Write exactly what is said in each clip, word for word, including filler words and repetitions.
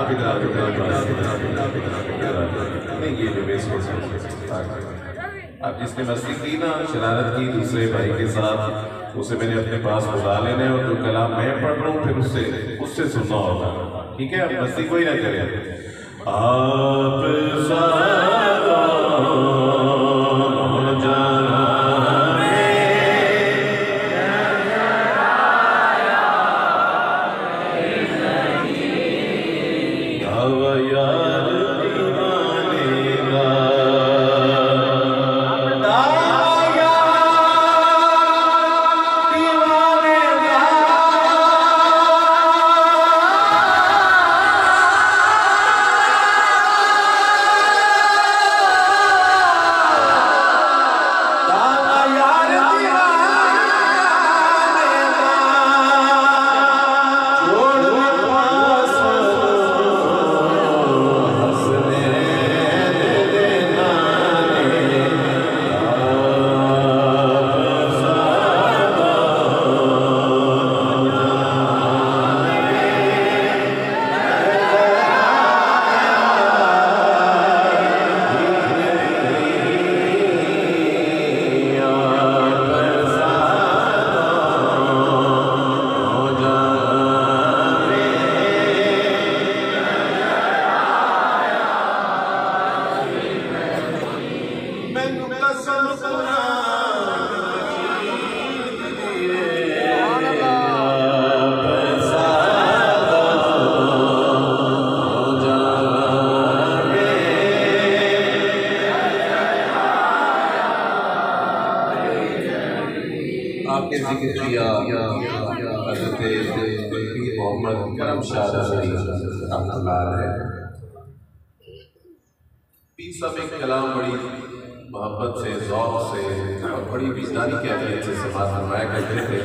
नहीं ये जो बेस हो सकता अब जिसने मस्ती की ना, शरारत की दूसरे भाई के साथ, उसे मैंने अपने पास बुला लेने और जो कलाम मैं पढ़ रहा हूँ फिर उससे उससे सुनना होगा, ठीक है? अब मस्ती कोई ना करे। आप कलाम बड़ी मोहब्बत से, ज़ौक़ से और बड़ी विजदानी की अहमियत से समाज फरमाया करते थे।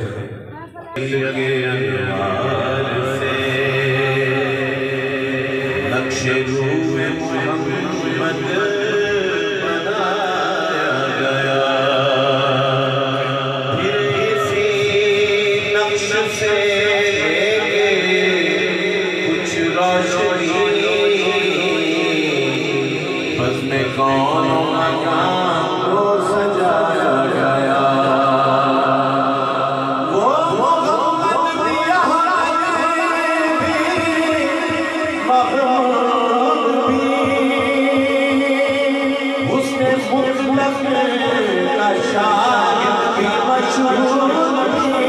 नक्शे रूए मोहम्मद बनाया गया, फिर इसी नक्श से कुछ रोशनी कौन मकान को सजाया गया। वो मोहम्मद भी महमूद भी उसने मुतलक का शाहिद भी मशहूर भी।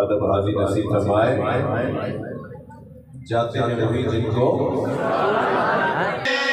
अदब हाजी नसीब फरमाए। जाते हैं वही जिनको